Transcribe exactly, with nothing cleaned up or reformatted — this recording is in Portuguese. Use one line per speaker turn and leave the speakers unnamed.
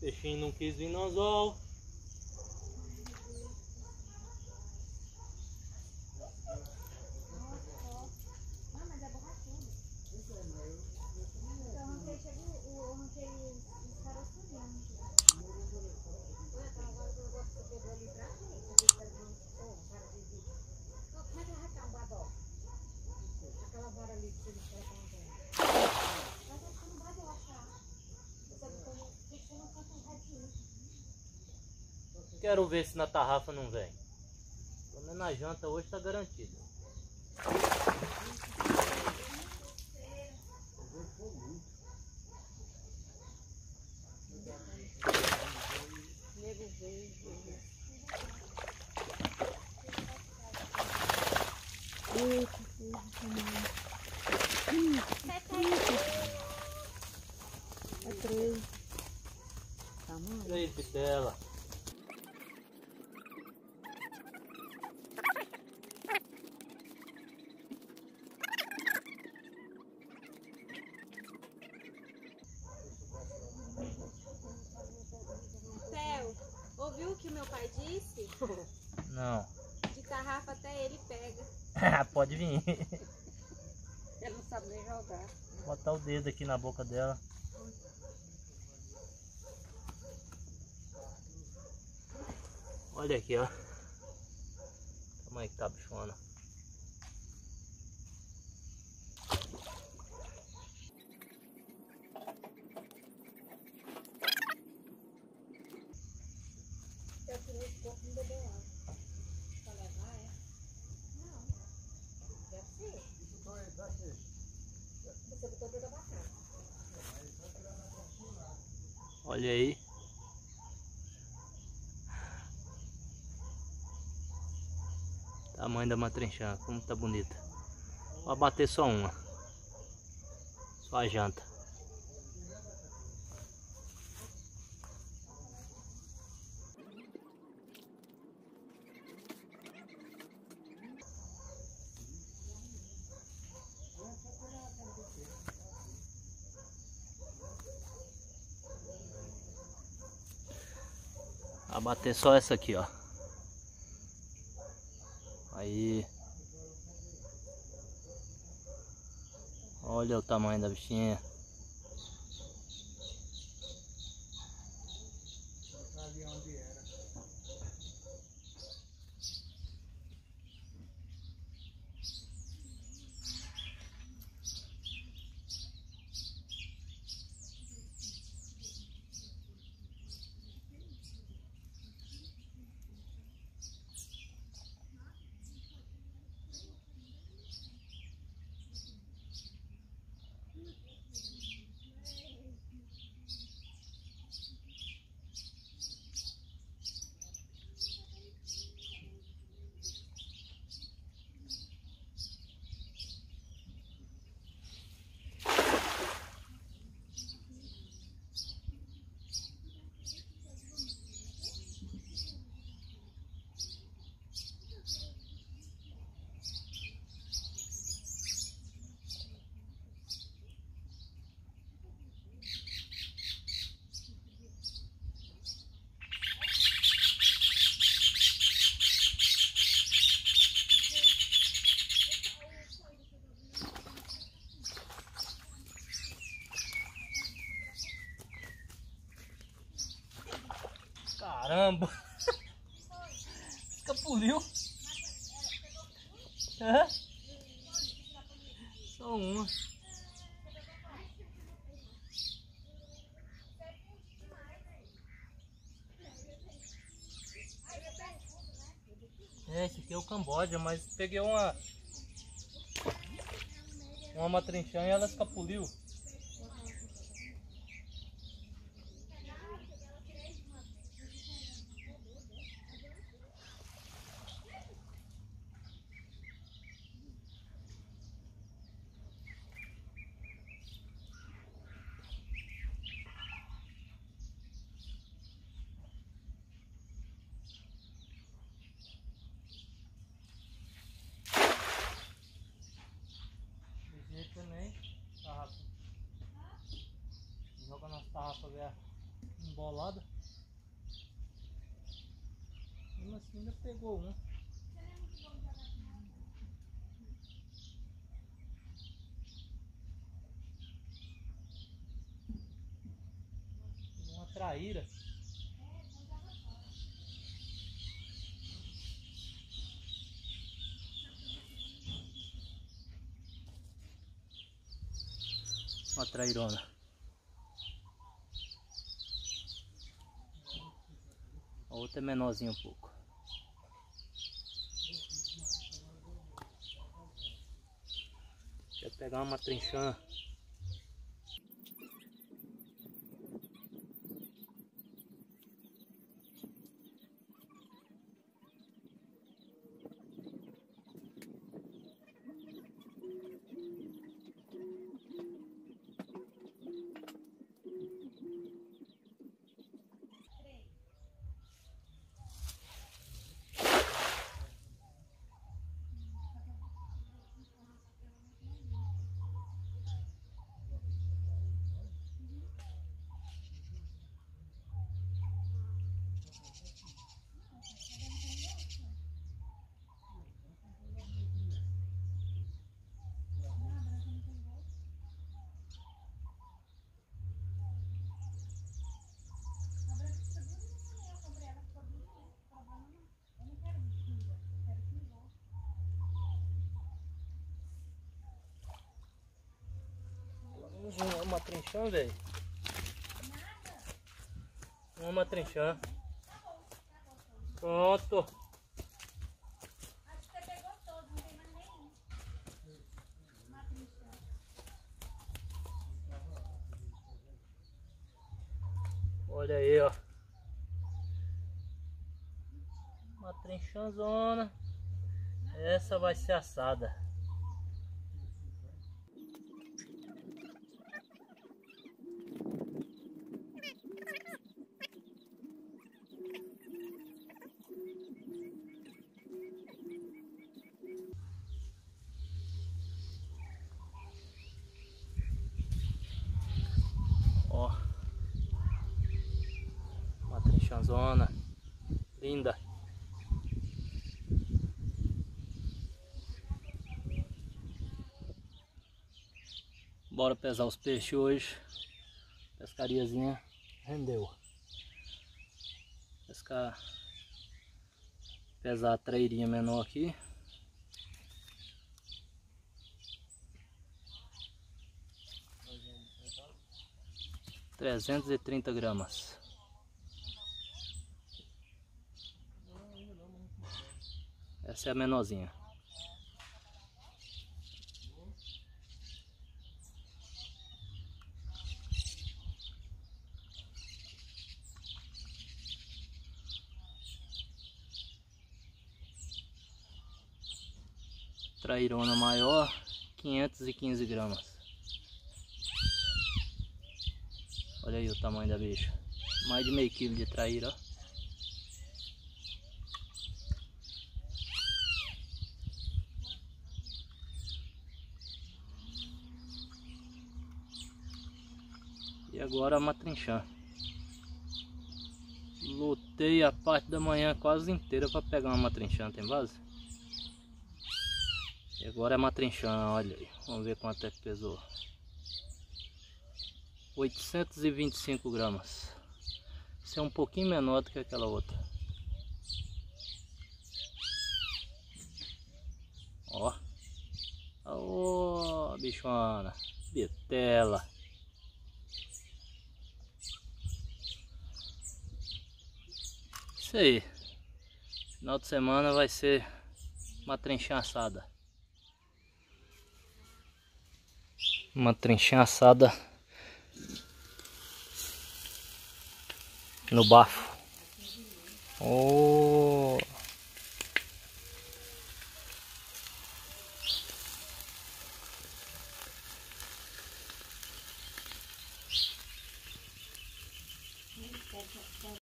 Peixinho não quis vir no anzol. Quero ver se na tarrafa não vem. Pelo menos na janta hoje tá garantido.
Nego veio. Eita, é três. Tá, mano?
Três bitela.
Ouviu o que meu pai disse?
Não.
De tarrafa até ele pega.
Pode vir.
Ele não sabe nem jogar.
Vou botar o dedo aqui na boca dela. Olha aqui, ó. Como é que tá a bichona. Olha aí. Tamanho da matrinchã, como tá bonita. Vou bater só uma. Só a janta. Vou bater só essa aqui, ó. Aí. Olha o tamanho da bichinha. Caramba! Escapuliu! É? Só uma. É, esse aqui é o Camboja, mas peguei uma uma matrinchã e ela escapuliu. Também, tarrafa. Ainda pegou um. Uma traíra. Uma trairona. A outra é menorzinha um pouco. Deixa eu pegar uma matrinchã. Uma matrinchã, velho. Uma matrinchã. Pronto.
Acho que você pegou todos, não tem mais nenhum. Matrinchã.
Olha aí, ó. Matrinchãzona. Essa vai ser assada. Ó, uma trinchãzona linda. Bora pesar os peixes hoje. Pescariazinha rendeu. Pescar, pesar a trairinha menor aqui. trezentos e trinta gramas. Essa é a menorzinha. Trairona maior, quinhentos e quinze gramas. Olha aí o tamanho da bicha. Mais de meio quilo de traíra, ó. E agora a matrinchã. Lutei a parte da manhã quase inteira para pegar uma matrinchã, tem base? E agora é matrinchã, olha aí. Vamos ver quanto é que pesou. oitocentos e vinte e cinco gramas. Isso é um pouquinho menor do que aquela outra. Ó. Ó, bichona. Bitela. Isso aí. Final de semana vai ser matrinchã assada. Uma trinchã assada no bafo. Oh.